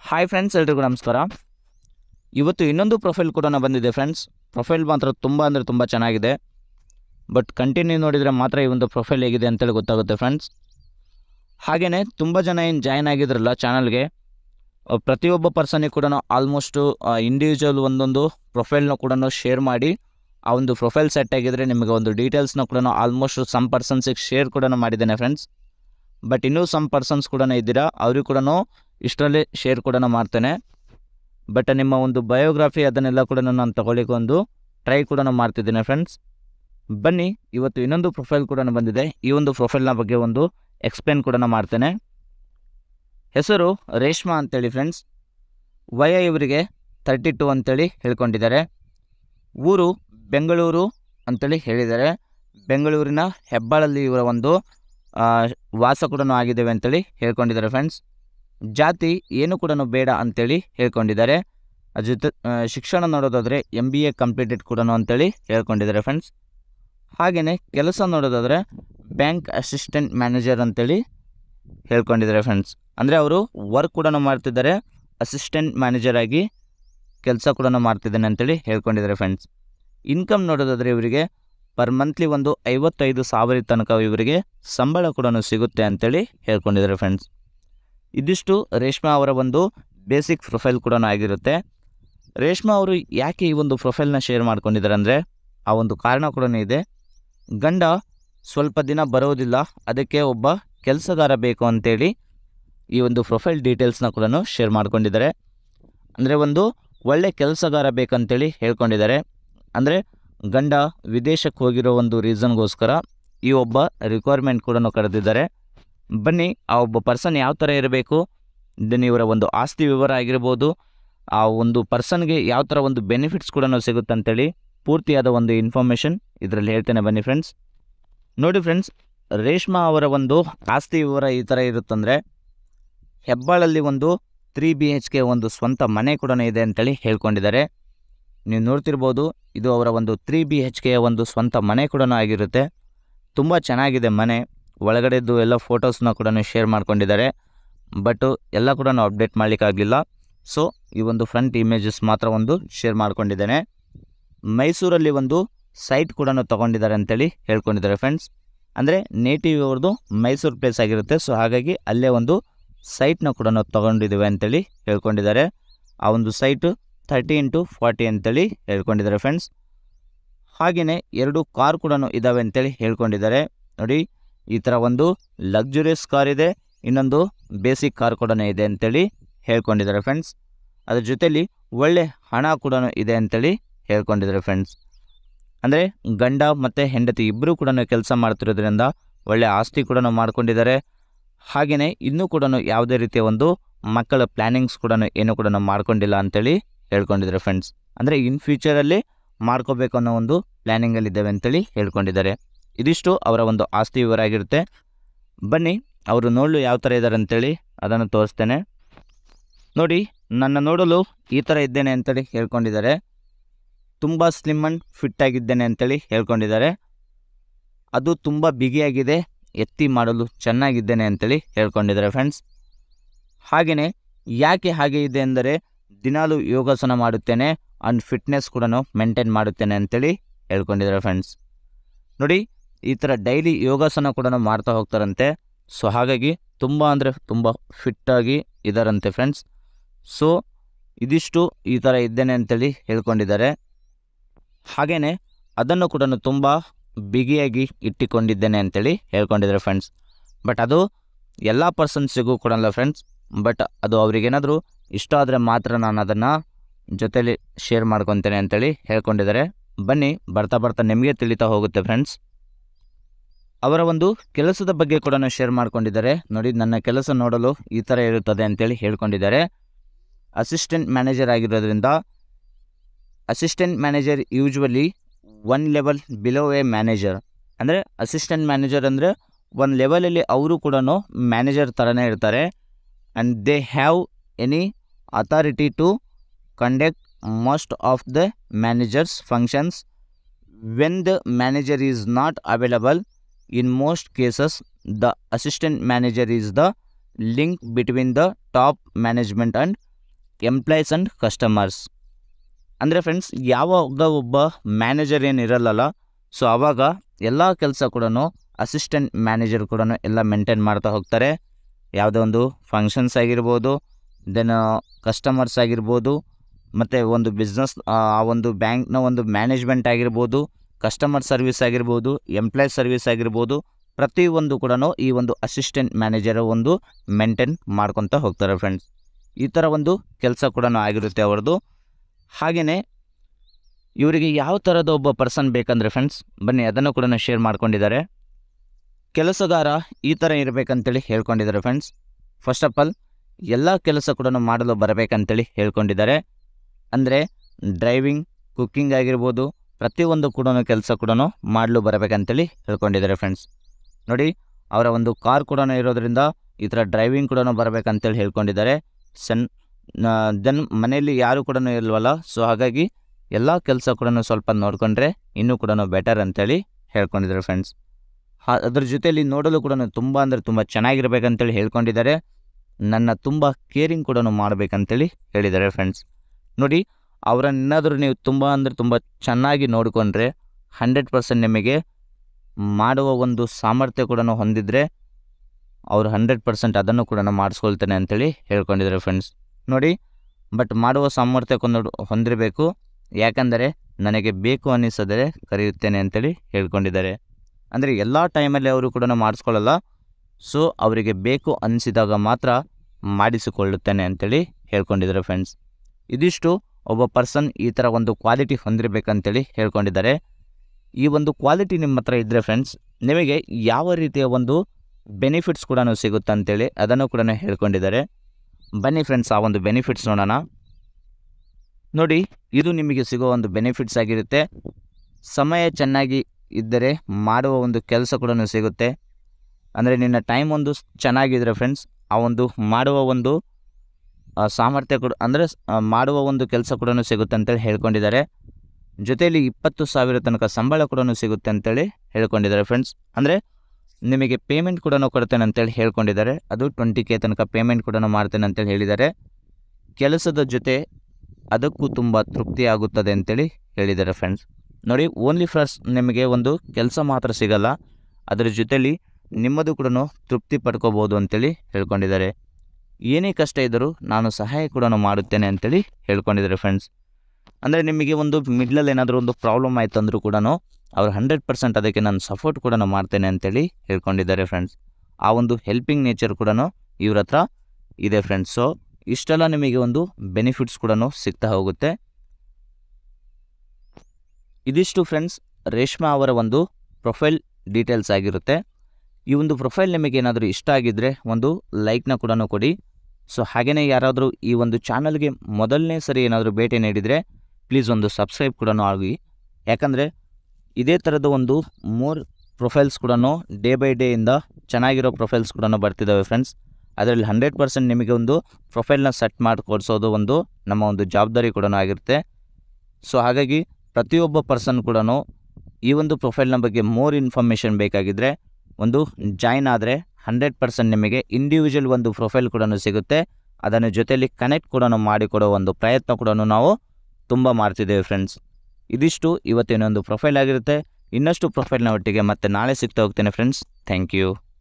Hi friends, ಎಲ್ರಿಗೂ ನಮಸ್ಕಾರ. ಇವತ್ತು ಇನ್ನೊಂದು ಪ್ರೊಫೈಲ್ ಕೂಡ ಬಂದಿದೆ ಫ್ರೆಂಡ್ಸ್. ಪ್ರೊಫೈಲ್ ಮಾತ್ರ ತುಂಬ ಚೆನ್ನಾಗಿದೆ. ಬಟ್ ಕಂಟಿನ್ಯೂ ನೋಡಿದರೆ ಮಾತ್ರ ಈ ಒಂದು ಪ್ರೊಫೈಲ್ ಹೇಗಿದೆ ಅಂತೇಳಿ ಗೊತ್ತಾಗುತ್ತೆ ಫ್ರೆಂಡ್ಸ್. ಹಾಗೆಯೇ ತುಂಬ ಜನ ಏನು ಜಾಯ್ನ್ ಆಗಿದ್ರಲ್ಲ ಚಾನಲ್ಗೆ, ಪ್ರತಿಯೊಬ್ಬ ಪರ್ಸನಿಗೆ ಕೂಡ ಆಲ್ಮೋಸ್ಟು ಇಂಡಿವಿಜುವಲ್ ಒಂದೊಂದು ಪ್ರೊಫೈಲ್ನ ಕೂಡ ಶೇರ್ ಮಾಡಿ, ಆ ಒಂದು ಪ್ರೊಫೈಲ್ ಸೆಟ್ ಆಗಿದ್ದರೆ ನಿಮಗೆ ಒಂದು ಡೀಟೇಲ್ಸ್ನ ಕೂಡ ಆಲ್ಮೋಸ್ಟ್ ಸಮ್ ಪರ್ಸನ್ಸಿಗೆ ಶೇರ್ ಕೂಡ ಮಾಡಿದ್ದೇನೆ ಫ್ರೆಂಡ್ಸ್. ಬಟ್ ಇನ್ನೂ ಸಮ್ ಪರ್ಸನ್ಸ್ ಕೂಡ ಇದ್ದೀರಾ, ಅವ್ರಿಗೆ ಕೂಡ ಇಷ್ಟರಲ್ಲೇ ಶೇರ್ ಕೂಡ ಮಾಡ್ತೇನೆ. ಬಟ್ ನಿಮ್ಮ ಒಂದು ಬಯೋಗ್ರಫಿ ಅದನ್ನೆಲ್ಲ ಕೂಡ ನಾನು ತಗೊಳ್ಳಿಕ್ಕೆ ಒಂದು ಟ್ರೈ ಕೂಡ ಮಾಡ್ತಿದ್ದೇನೆ ಫ್ರೆಂಡ್ಸ್. ಬನ್ನಿ, ಇವತ್ತು ಇನ್ನೊಂದು ಪ್ರೊಫೈಲ್ ಕೂಡ ಬಂದಿದೆ. ಈ ಒಂದು ಪ್ರೊಫೈಲ್ನ ಬಗ್ಗೆ ಒಂದು ಎಕ್ಸ್ಪ್ಲೇನ್ ಕೂಡ ಮಾಡ್ತೇನೆ. ಹೆಸರು ರೇಷ್ಮಾ ಅಂತೇಳಿ ಫ್ರೆಂಡ್ಸ್. ವಯ ಇವರಿಗೆ 32 ಅಂತೇಳಿ ಹೇಳ್ಕೊಂಡಿದ್ದಾರೆ. ಊರು ಬೆಂಗಳೂರು ಅಂತೇಳಿ ಹೇಳಿದ್ದಾರೆ. ಬೆಂಗಳೂರಿನ ಹೆಬ್ಬಾಳಲ್ಲಿ ಇವರ ಒಂದು ವಾಸ ಕೂಡ ಆಗಿದ್ದೇವೆ ಅಂತೇಳಿ ಹೇಳ್ಕೊಂಡಿದ್ದಾರೆ ಫ್ರೆಂಡ್ಸ್. ಜಾತಿ ಏನು ಕೂಡ ಬೇಡ ಅಂತೇಳಿ ಹೇಳ್ಕೊಂಡಿದ್ದಾರೆ. ಅದ್ರ ಜೊತೆ ಶಿಕ್ಷಣ ನೋಡೋದಾದರೆ MBA ಕಂಪ್ಲೀಟೆಡ್ ಕೂಡ ಅಂತೇಳಿ ಹೇಳ್ಕೊಂಡಿದ್ದಾರೆ ಫ್ರೆಂಡ್ಸ್. ಹಾಗೆಯೇ ಕೆಲಸ ನೋಡೋದಾದರೆ ಬ್ಯಾಂಕ್ ಅಸಿಸ್ಟೆಂಟ್ ಮ್ಯಾನೇಜರ್ ಅಂತೇಳಿ ಹೇಳ್ಕೊಂಡಿದ್ದಾರೆ ಫ್ರೆಂಡ್ಸ್. ಅಂದರೆ ಅವರು ವರ್ಕ್ ಕೂಡ ಮಾಡ್ತಿದ್ದಾರೆ, ಅಸಿಸ್ಟೆಂಟ್ ಮ್ಯಾನೇಜರ್ ಆಗಿ ಕೆಲಸ ಕೂಡ ಮಾಡ್ತಿದ್ದಾನೆ ಅಂತೇಳಿ ಹೇಳ್ಕೊಂಡಿದ್ದಾರೆ ಫ್ರೆಂಡ್ಸ್. ಇನ್ಕಮ್ ನೋಡೋದಾದರೆ ಇವರಿಗೆ ಪರ್ ಮಂತ್ಲಿ ಒಂದು 55,000 ತನಕ ಇವರಿಗೆ ಸಂಬಳ ಕೂಡ ಸಿಗುತ್ತೆ ಅಂತೇಳಿ ಹೇಳ್ಕೊಂಡಿದ್ದಾರೆ ಫ್ರೆಂಡ್ಸ್. ಇದಿಷ್ಟು ರೇಷ್ಮಾ ಅವರ ಒಂದು ಬೇಸಿಕ್ ಪ್ರೊಫೈಲ್ ಕೂಡ ಆಗಿರುತ್ತೆ. ರೇಷ್ಮಾ ಅವರು ಯಾಕೆ ಈ ಒಂದು ಪ್ರೊಫೈಲ್ನ ಶೇರ್ ಮಾಡ್ಕೊಂಡಿದ್ದಾರೆ ಅಂದರೆ, ಆ ಒಂದು ಕಾರಣ ಕೂಡ ಇದೆ. ಗಂಡ ಸ್ವಲ್ಪ ದಿನ ಬರೋದಿಲ್ಲ, ಅದಕ್ಕೆ ಒಬ್ಬ ಕೆಲಸಗಾರ ಬೇಕು ಅಂತೇಳಿ ಈ ಒಂದು ಪ್ರೊಫೈಲ್ ಡೀಟೇಲ್ಸ್ನ ಕೂಡ ಶೇರ್ ಮಾಡ್ಕೊಂಡಿದ್ದಾರೆ. ಅಂದರೆ ಒಂದು ಒಳ್ಳೆ ಕೆಲಸಗಾರ ಬೇಕಂತೇಳಿ ಹೇಳ್ಕೊಂಡಿದ್ದಾರೆ. ಅಂದರೆ ಗಂಡ ವಿದೇಶಕ್ಕೆ ಹೋಗಿರೋ ಒಂದು ರೀಸನ್ಗೋಸ್ಕರ ಈ ಒಬ್ಬ ರಿಕ್ವೈರ್ಮೆಂಟ್ ಕೂಡ ಕರೆದಿದ್ದಾರೆ. ಬನ್ನಿ, ಆ ಒಬ್ಬ ಪರ್ಸನ್ ಯಾವ ಥರ ಇರಬೇಕು, ದೆನ್ ಇವರ ಒಂದು ಆಸ್ತಿ ವಿವರ ಆಗಿರ್ಬೋದು, ಆ ಒಂದು ಪರ್ಸನ್ಗೆ ಯಾವ ಥರ ಒಂದು ಬೆನಿಫಿಟ್ಸ್ ಕೂಡ ಸಿಗುತ್ತೆ ಅಂತೇಳಿ ಪೂರ್ತಿಯಾದ ಒಂದು ಇನ್ಫಾರ್ಮೇಷನ್ ಇದರಲ್ಲಿ ಹೇಳ್ತೇನೆ. ಬನ್ನಿ ಫ್ರೆಂಡ್ಸ್. ನೋಡಿ ಫ್ರೆಂಡ್ಸ್, ರೇಷ್ಮಾ ಅವರ ಒಂದು ಆಸ್ತಿ ವಿವರ ಈ ಥರ ಇರುತ್ತಂದರೆ, ಹೆಬ್ಬಾಳಲ್ಲಿ ಒಂದು 3 BHK ಒಂದು ಸ್ವಂತ ಮನೆ ಕೂಡ ಇದೆ ಅಂತೇಳಿ ಹೇಳ್ಕೊಂಡಿದ್ದಾರೆ. ನೀವು ನೋಡ್ತಿರ್ಬೋದು, ಇದು ಅವರ ಒಂದು 3 BHK ಒಂದು ಸ್ವಂತ ಮನೆ ಕೂಡ ಆಗಿರುತ್ತೆ. ತುಂಬ ಚೆನ್ನಾಗಿದೆ ಮನೆ. ಒಳಗಡೆದ್ದು ಎಲ್ಲ ಫೋಟೋಸ್ನ ಕೂಡ ಶೇರ್ ಮಾಡ್ಕೊಂಡಿದ್ದಾರೆ. ಬಟ್ ಎಲ್ಲ ಕೂಡ ಅಪ್ಡೇಟ್ ಮಾಡಲಿಕ್ಕಾಗಲಿಲ್ಲ. ಸೊ ಈ ಒಂದು ಫ್ರಂಟ್ ಇಮೇಜಸ್ ಮಾತ್ರ ಒಂದು ಶೇರ್ ಮಾಡ್ಕೊಂಡಿದ್ದೇನೆ. ಮೈಸೂರಲ್ಲಿ ಒಂದು ಸೈಟ್ ಕೂಡ ತೊಗೊಂಡಿದ್ದಾರೆ ಅಂತೇಳಿ ಹೇಳ್ಕೊಂಡಿದ್ದಾರೆ ಫ್ರೆಂಡ್ಸ್. ಅಂದರೆ ನೇಟಿವ್ ಅವ್ರದ್ದು ಮೈಸೂರು ಪ್ಲೇಸ್ ಆಗಿರುತ್ತೆ. ಸೊ ಹಾಗಾಗಿ ಅಲ್ಲೇ ಒಂದು ಸೈಟ್ನ ಕೂಡ ತೊಗೊಂಡಿದ್ದೇವೆ ಅಂತೇಳಿ ಹೇಳ್ಕೊಂಡಿದ್ದಾರೆ. ಆ ಒಂದು ಸೈಟು 30x40 ಅಂತೇಳಿ ಹೇಳ್ಕೊಂಡಿದ್ದಾರೆ ಫ್ರೆಂಡ್ಸ್. ಹಾಗೆಯೇ 2 ಕಾರ್ ಕೂಡ ಇದ್ದಾವೆ ಅಂತೇಳಿ ಹೇಳ್ಕೊಂಡಿದ್ದಾರೆ. ನೋಡಿ, ಈ ಥರ ಒಂದು ಲಕ್ಸುರಿಯಸ್ ಕಾರ್ ಇದೆ, ಇನ್ನೊಂದು ಬೇಸಿಕ್ ಕಾರ್ ಕೂಡ ಇದೆ ಅಂತೇಳಿ ಹೇಳ್ಕೊಂಡಿದ್ದಾರೆ ಫ್ರೆಂಡ್ಸ್. ಅದ್ರ ಜೊತೆಯಲ್ಲಿ ಒಳ್ಳೆ ಹಣ ಕೂಡ ಇದೆ ಅಂತೇಳಿ ಹೇಳ್ಕೊಂಡಿದ್ದಾರೆ ಫ್ರೆಂಡ್ಸ್. ಅಂದರೆ ಗಂಡ ಮತ್ತು ಹೆಂಡತಿ ಇಬ್ಬರೂ ಕೂಡ ಕೆಲಸ ಮಾಡ್ತಿರೋದ್ರಿಂದ ಒಳ್ಳೆ ಆಸ್ತಿ ಕೂಡ ಮಾಡ್ಕೊಂಡಿದ್ದಾರೆ. ಹಾಗೆಯೇ ಇನ್ನೂ ಕೂಡ ಯಾವುದೇ ರೀತಿಯ ಒಂದು ಮಕ್ಕಳ ಪ್ಲ್ಯಾನಿಂಗ್ಸ್ ಕೂಡ ಏನೂ ಕೂಡ ಮಾಡ್ಕೊಂಡಿಲ್ಲ ಅಂತೇಳಿ ಹೇಳ್ಕೊಂಡಿದ್ದಾರೆ ಫ್ರೆಂಡ್ಸ್. ಅಂದರೆ ಇನ್ ಫ್ಯೂಚರಲ್ಲಿ ಮಾಡ್ಕೋಬೇಕು ಅನ್ನೋ ಒಂದು ಪ್ಲ್ಯಾನಿಂಗಲ್ಲಿದ್ದೇವೆ ಅಂತೇಳಿ ಹೇಳ್ಕೊಂಡಿದ್ದಾರೆ. ಇದಿಷ್ಟು ಅವರ ಒಂದು ಆಸ್ತಿ ವಿವರ ಆಗಿರುತ್ತೆ. ಬನ್ನಿ, ಅವರು ನೋಡಲು ಯಾವ ಥರ ಇದ್ದಾರೆ ಅಂತೇಳಿ ಅದನ್ನು ತೋರಿಸ್ತೇನೆ. ನೋಡಿ, ನನ್ನ ನೋಡಲು ಈ ಥರ ಇದ್ದೇನೆ ಅಂತೇಳಿ ಹೇಳ್ಕೊಂಡಿದ್ದಾರೆ. ತುಂಬ ಸ್ಲಿಮ್ ಆ್ಯಂಡ್ ಫಿಟ್ ಆಗಿದ್ದೇನೆ ಅಂತೇಳಿ ಹೇಳ್ಕೊಂಡಿದ್ದಾರೆ. ಅದು ತುಂಬ ಬಿಗಿಯಾಗಿದೆ, ಎತ್ತಿ ಮಾಡಲು ಚೆನ್ನಾಗಿದ್ದೇನೆ ಅಂತೇಳಿ ಹೇಳ್ಕೊಂಡಿದ್ದಾರೆ ಫ್ರೆಂಡ್ಸ್. ಹಾಗೆಯೇ ಯಾಕೆ ಹಾಗೆ ಇದೆ ಅಂದರೆ, ದಿನಾಲೂ ಯೋಗಾಸನ ಮಾಡುತ್ತೇನೆ ಆ್ಯಂಡ್ ಫಿಟ್ನೆಸ್ ಕೂಡ ಮೇಂಟೈನ್ ಮಾಡುತ್ತೇನೆ ಅಂತೇಳಿ ಹೇಳ್ಕೊಂಡಿದ್ದಾರೆ ಫ್ರೆಂಡ್ಸ್. ನೋಡಿ, ಈ ಥರ ಡೈಲಿ ಯೋಗಾಸನ ಕೂಡ ಮಾಡ್ತಾ ಹೋಗ್ತಾರಂತೆ. ಸೊ ಹಾಗಾಗಿ ತುಂಬ ಅಂದರೆ ತುಂಬ ಫಿಟ್ಟಾಗಿ ಇದ್ದಾರಂತೆ ಫ್ರೆಂಡ್ಸ್. ಸೊ ಇದಿಷ್ಟು ಈ ಥರ ಇದ್ದೇನೆ ಅಂತೇಳಿ ಹೇಳ್ಕೊಂಡಿದ್ದಾರೆ. ಹಾಗೆಯೇ ಅದನ್ನು ಕೂಡ ತುಂಬ ಬಿಗಿಯಾಗಿ ಇಟ್ಟುಕೊಂಡಿದ್ದೇನೆ ಅಂತೇಳಿ ಹೇಳ್ಕೊಂಡಿದ್ದಾರೆ ಫ್ರೆಂಡ್ಸ್. ಬಟ್ ಅದು ಎಲ್ಲ ಪರ್ಸನ್ಸಿಗೂ ಕೊಡಲ್ಲ ಫ್ರೆಂಡ್ಸ್. ಬಟ್ ಅದು ಅವರಿಗೇನಾದರೂ ಇಷ್ಟ ಆದರೆ ಮಾತ್ರ ನಾನು ಅದನ್ನು ಜೊತೆಲಿ ಶೇರ್ ಮಾಡ್ಕೊತೇನೆ ಅಂತೇಳಿ ಹೇಳ್ಕೊಂಡಿದ್ದಾರೆ. ಬನ್ನಿ, ಬರ್ತಾ ನಿಮಗೆ ತಿಳಿತಾ ಹೋಗುತ್ತೆ ಫ್ರೆಂಡ್ಸ್. ಅವರ ಒಂದು ಕೆಲಸದ ಬಗ್ಗೆ ಕೂಡ ಶೇರ್ ಮಾಡ್ಕೊಂಡಿದ್ದಾರೆ. ನೋಡಿ, ನನ್ನ ಕೆಲಸ ನೋಡಲು ಈ ಥರ ಇರುತ್ತದೆ ಅಂತೇಳಿ ಹೇಳ್ಕೊಂಡಿದ್ದಾರೆ. ಅಸಿಸ್ಟೆಂಟ್ ಮ್ಯಾನೇಜರ್ ಆಗಿರೋದ್ರಿಂದ, assistant manager usually 1 level below a manager. ಅಂದರೆ ಅಸಿಸ್ಟೆಂಟ್ ಮ್ಯಾನೇಜರ್ ಅಂದರೆ 1 ಲೆವೆಲಲ್ಲಿ ಅವರು ಕೂಡ ಮ್ಯಾನೇಜರ್ ಥರನೇ ಇರ್ತಾರೆ. And they have any authority to conduct most of the managers functions when the manager is not available. In most cases, the assistant manager is the link between the top management and employees and customers. ಅಂದರೆ friends, ಯಾವಾಗ ಒಬ್ಬ manager ಏನಿರಲ್ಲ, so ಆವಾಗ ಎಲ್ಲ ಕೆಲಸ ಕೂಡ assistant manager ಕೂಡ ಎಲ್ಲ ಮೇಂಟೈನ್ ಮಾಡ್ತಾ ಹೋಗ್ತಾರೆ. ಯಾವುದೋ ಒಂದು ಫಂಕ್ಷನ್ಸ್ ಆಗಿರ್ಬೋದು, ದೆನ್ ಕಸ್ಟಮರ್ಸ್ ಆಗಿರ್ಬೋದು, ಮತ್ತು ಒಂದು ಬಿಸ್ನೆಸ್, ಆ ಒಂದು ಬ್ಯಾಂಕ್ನ ಒಂದು ಮ್ಯಾನೇಜ್ಮೆಂಟ್ ಆಗಿರ್ಬೋದು, ಕಸ್ಟಮರ್ ಸರ್ವಿಸ್ ಆಗಿರ್ಬೋದು, ಎಂಪ್ಲಾಯ್ ಸರ್ವಿಸ್ ಆಗಿರ್ಬೋದು, ಪ್ರತಿಯೊಂದು ಕೂಡ ಈ ಒಂದು ಅಸಿಸ್ಟೆಂಟ್ ಮ್ಯಾನೇಜರ್ ಒಂದು ಮೇಂಟೈನ್ ಮಾಡ್ಕೊತ ಹೋಗ್ತಾರೆ ಫ್ರೆಂಡ್ಸ್. ಈ ಥರ ಒಂದು ಕೆಲಸ ಕೂಡ ಆಗಿರುತ್ತೆ ಅವ್ರದ್ದು. ಹಾಗೆಯೇ ಇವರಿಗೆ ಯಾವ ಥರದ ಒಬ್ಬ ಪರ್ಸನ್ ಬೇಕಂದರೆ ಫ್ರೆಂಡ್ಸ್, ಬನ್ನಿ ಅದನ್ನು ಕೂಡ ಶೇರ್ ಮಾಡ್ಕೊಂಡಿದ್ದಾರೆ. ಕೆಲಸಗಾರ ಈ ಥರ ಇರಬೇಕಂತೇಳಿ ಹೇಳ್ಕೊಂಡಿದ್ದಾರೆ ಫ್ರೆಂಡ್ಸ್. ಫಸ್ಟ್ ಆಫ್ ಆಲ್ ಎಲ್ಲ ಕೆಲಸ ಕೂಡ ಮಾಡಲು ಬರಬೇಕಂತೇಳಿ ಹೇಳ್ಕೊಂಡಿದ್ದಾರೆ. ಅಂದರೆ ಡ್ರೈವಿಂಗ್, ಕುಕ್ಕಿಂಗ್ ಆಗಿರ್ಬೋದು, ಪ್ರತಿಯೊಂದು ಕೂಡ ಕೆಲಸ ಕೂಡ ಮಾಡಲು ಬರಬೇಕಂತೇಳಿ ಹೇಳ್ಕೊಂಡಿದ್ದಾರೆ ಫ್ರೆಂಡ್ಸ್. ನೋಡಿ, ಅವರ ಒಂದು ಕಾರ್ ಕೂಡ ಇರೋದ್ರಿಂದ ಈ ಥರ ಡ್ರೈವಿಂಗ್ ಕೂಡ ಬರಬೇಕಂತೇಳಿ ಹೇಳ್ಕೊಂಡಿದ್ದಾರೆ. ದೆನ್ ಮನೆಯಲ್ಲಿ ಯಾರು ಕೂಡ ಇಲ್ವಲ್ಲ, ಸೊ ಹಾಗಾಗಿ ಎಲ್ಲ ಕೆಲಸ ಕೂಡ ಸ್ವಲ್ಪ ನೋಡಿಕೊಂಡ್ರೆ ಇನ್ನೂ ಕೂಡ ಬೆಟರ್ ಅಂತೇಳಿ ಹೇಳ್ಕೊಂಡಿದ್ದಾರೆ ಫ್ರೆಂಡ್ಸ್. ಅದ್ರ ಜೊತೆಯಲ್ಲಿ ನೋಡಲು ಕೂಡ ತುಂಬ ಅಂದರೆ ತುಂಬ ಚೆನ್ನಾಗಿರ್ಬೇಕಂತೇಳಿ ಹೇಳ್ಕೊಂಡಿದ್ದಾರೆ. ನನ್ನ ತುಂಬ ಕೇರಿಂಗ್ ಕೂಡ ಮಾಡಬೇಕಂತೇಳಿ ಹೇಳಿದ್ದಾರೆ ಫ್ರೆಂಡ್ಸ್. ನೋಡಿ, ಅವರನ್ನೇನಾದರೂ ನೀವು ತುಂಬ ಅಂದರೆ ತುಂಬ ಚೆನ್ನಾಗಿ ನೋಡಿಕೊಂಡ್ರೆ 100% ನಿಮಗೆ ಮಾಡುವ ಒಂದು ಸಾಮರ್ಥ್ಯ ಕೂಡ ಹೊಂದಿದ್ರೆ ಅವರು 100% ಅದನ್ನು ಕೂಡ ಮಾಡಿಸ್ಕೊಳ್ತಾನೆ ಅಂತೇಳಿ ಹೇಳ್ಕೊಂಡಿದ್ದಾರೆ ಫ್ರೆಂಡ್ಸ್. ನೋಡಿ, ಬಟ್ ಮಾಡುವ ಸಾಮರ್ಥ್ಯ ಹೊಂದಿರಬೇಕು. ಯಾಕಂದರೆ ನನಗೆ ಬೇಕು ಅನ್ನಿಸಿದರೆ ಕರೆಯುತ್ತೇನೆ ಅಂತೇಳಿ ಹೇಳ್ಕೊಂಡಿದ್ದಾರೆ. ಅಂದರೆ ಎಲ್ಲ ಟೈಮಲ್ಲಿ ಅವರು ಕೂಡ ಮಾಡಿಸ್ಕೊಳ್ಳಲ್ಲ, ಸೊ ಅವರಿಗೆ ಬೇಕು ಅನಿಸಿದಾಗ ಮಾತ್ರ ಮಾಡಿಸಿಕೊಳ್ಳುತ್ತೇನೆ ಅಂತೇಳಿ ಹೇಳ್ಕೊಂಡಿದ್ದಾರೆ ಫ್ರೆಂಡ್ಸ್. ಇದಿಷ್ಟು ಒಬ್ಬ ಪರ್ಸನ್ ಈ ಥರ ಒಂದು ಕ್ವಾಲಿಟಿ ಹೊಂದಿರಬೇಕಂತೇಳಿ ಹೇಳ್ಕೊಂಡಿದ್ದಾರೆ. ಈ ಒಂದು ಕ್ವಾಲಿಟಿ ನಿಮ್ಮ ಹತ್ರ ಇದ್ದರೆ ಫ್ರೆಂಡ್ಸ್, ನಿಮಗೆ ಯಾವ ರೀತಿಯ ಒಂದು ಬೆನಿಫಿಟ್ಸ್ ಕೂಡ ಸಿಗುತ್ತೆ ಅಂತೇಳಿ ಅದನ್ನು ಕೂಡ ಹೇಳ್ಕೊಂಡಿದ್ದಾರೆ. ಬನ್ನಿ ಫ್ರೆಂಡ್ಸ್, ಆ ಒಂದು ಬೆನಿಫಿಟ್ಸ್ ನೋಡೋಣ. ನೋಡಿ, ಇದು ನಿಮಗೆ ಸಿಗೋ ಒಂದು ಬೆನಿಫಿಟ್ಸ್ ಆಗಿರುತ್ತೆ. ಸಮಯ ಚೆನ್ನಾಗಿ ಇದ್ದರೆ ಮಾಡುವ ಒಂದು ಕೆಲಸ ಕೂಡ ಸಿಗುತ್ತೆ. ಅಂದರೆ ನಿನ್ನ ಟೈಮ್ ಒಂದು ಚೆನ್ನಾಗಿದ್ದರೆ ಫ್ರೆಂಡ್ಸ್, ಆ ಒಂದು ಮಾಡುವ ಒಂದು ಸಾಮರ್ಥ್ಯ ಕೂಡ, ಅಂದರೆ ಮಾಡುವ ಒಂದು ಕೆಲಸ ಕೂಡ ಸಿಗುತ್ತೆ ಅಂತೇಳಿ ಹೇಳ್ಕೊಂಡಿದ್ದಾರೆ. ಜೊತೆಯಲ್ಲಿ 20,000 ತನಕ ಸಂಬಳ ಕೂಡ ಸಿಗುತ್ತೆ ಅಂತೇಳಿ ಹೇಳ್ಕೊಂಡಿದ್ದಾರೆ ಫ್ರೆಂಡ್ಸ್. ಅಂದರೆ ನಿಮಗೆ ಪೇಮೆಂಟ್ ಕೂಡ ಕೊಡ್ತೇನೆ ಅಂತೇಳಿ ಹೇಳ್ಕೊಂಡಿದ್ದಾರೆ. ಅದು 20K ತನಕ ಪೇಮೆಂಟ್ ಕೂಡ ಮಾಡ್ತೇನೆ ಅಂತೇಳಿ ಹೇಳಿದ್ದಾರೆ. ಕೆಲಸದ ಜೊತೆ ಅದಕ್ಕೂ ತುಂಬ ತೃಪ್ತಿ ಆಗುತ್ತದೆ ಅಂತೇಳಿ ಹೇಳಿದ್ದಾರೆ ಫ್ರೆಂಡ್ಸ್. ನೋಡಿ, ಓನ್ಲಿ ಫಸ್ಟ್ ನಿಮಗೆ ಒಂದು ಕೆಲಸ ಮಾತ್ರ ಸಿಗಲ್ಲ, ಅದರ ಜೊತೆಯಲ್ಲಿ ನಿಮ್ಮದು ಕೂಡ ತೃಪ್ತಿ ಪಡ್ಕೋಬೋದು ಅಂತೇಳಿ ಹೇಳ್ಕೊಂಡಿದ್ದಾರೆ. ಏನೇ ಕಷ್ಟ ಇದ್ದರೂ ನಾನು ಸಹಾಯ ಕೂಡ ಮಾಡುತ್ತೇನೆ ಅಂತೇಳಿ ಹೇಳ್ಕೊಂಡಿದ್ದಾರೆ ಫ್ರೆಂಡ್ಸ್. ಅಂದರೆ ನಿಮಗೆ ಒಂದು ಮಿಡ್ಲಲ್ಲಿ ಏನಾದರೂ ಒಂದು ಪ್ರಾಬ್ಲಮ್ ಆಯಿತು ಅಂದರೂ ಕೂಡ ಅವ್ರು 100% ಅದಕ್ಕೆ ನಾನು ಸಪೋರ್ಟ್ ಕೂಡ ಮಾಡ್ತೇನೆ ಅಂತೇಳಿ ಹೇಳ್ಕೊಂಡಿದ್ದಾರೆ ಫ್ರೆಂಡ್ಸ್. ಆ ಒಂದು ಹೆಲ್ಪಿಂಗ್ ನೇಚರ್ ಕೂಡ ಇವ್ರ ಹತ್ರ ಇದೆ ಫ್ರೆಂಡ್ಸ್. ಸೊ ಇಷ್ಟೆಲ್ಲ ನಿಮಗೆ ಒಂದು ಬೆನಿಫಿಟ್ಸ್ ಕೂಡ ಸಿಗ್ತಾ ಹೋಗುತ್ತೆ. ಇದಿಷ್ಟು ಫ್ರೆಂಡ್ಸ್ ರೇಷ್ಮಾ ಅವರ ಒಂದು ಪ್ರೊಫೈಲ್ ಡೀಟೇಲ್ಸ್ ಆಗಿರುತ್ತೆ. ಈ ಒಂದು ಪ್ರೊಫೈಲ್ ನಿಮಗೆ ಏನಾದರೂ ಇಷ್ಟ ಆಗಿದ್ದರೆ ಒಂದು ಲೈಕ್ನ ಕೂಡ ಕೊಡಿ. ಸೊ ಹಾಗೆಯೇ ಯಾರಾದರೂ ಈ ಒಂದು ಚಾನಲ್ಗೆ ಮೊದಲನೇ ಸರಿ ಏನಾದರೂ ಭೇಟಿ ನೀಡಿದರೆ ಪ್ಲೀಸ್ ಒಂದು ಸಬ್ಸ್ಕ್ರೈಬ್ ಕೂಡ ಆಗಿ. ಯಾಕಂದರೆ ಇದೇ ಥರದ ಒಂದು 3 ಪ್ರೊಫೈಲ್ಸ್ ಕೂಡ ಡೇ ಬೈ ಡೇ ಇಂದ ಚೆನ್ನಾಗಿರೋ ಪ್ರೊಫೈಲ್ಸ್ ಕೂಡ ಬರ್ತಿದ್ದಾವೆ ಫ್ರೆಂಡ್ಸ್. ಅದರಲ್ಲಿ 100% ನಿಮಗೆ ಒಂದು ಪ್ರೊಫೈಲ್ನ ಸೆಟ್ ಮಾಡಿ ಕೊಡಿಸೋದು ಒಂದು ನಮ್ಮ ಒಂದು ಜವಾಬ್ದಾರಿ ಕೂಡ ಆಗಿರುತ್ತೆ. ಸೊ ಹಾಗಾಗಿ ಪ್ರತಿಯೊಬ್ಬ ಪರ್ಸನ್ ಕೂಡ ಈ ಒಂದು ಪ್ರೊಫೈಲ್ನ ಬಗ್ಗೆ ಮೋರ್ ಇನ್ಫಾರ್ಮೇಷನ್ ಬೇಕಾಗಿದ್ದರೆ ಒಂದು ಜಾಯ್ನ್ ಆದರೆ 100% ನಿಮಗೆ ಇಂಡಿವಿಜುವಲ್ ಒಂದು ಪ್ರೊಫೈಲ್ ಕೂಡ ಸಿಗುತ್ತೆ. ಅದನ್ನು ಜೊತೆಯಲ್ಲಿ ಕನೆಕ್ಟ್ ಕೂಡ ಮಾಡಿಕೊಡೋ ಒಂದು ಪ್ರಯತ್ನ ಕೂಡ ನಾವು ತುಂಬ ಮಾಡ್ತಿದ್ದೇವೆ ಫ್ರೆಂಡ್ಸ್. ಇದಿಷ್ಟು ಇವತ್ತಿನ ಒಂದು ಪ್ರೊಫೈಲ್ ಆಗಿರುತ್ತೆ. ಇನ್ನಷ್ಟು ಪ್ರೊಫೈಲ್ನ ಒಟ್ಟಿಗೆ ಮತ್ತೆ ನಾಳೆ ಸಿಗ್ತಾ ಹೋಗ್ತೇನೆ ಫ್ರೆಂಡ್ಸ್. Thank you.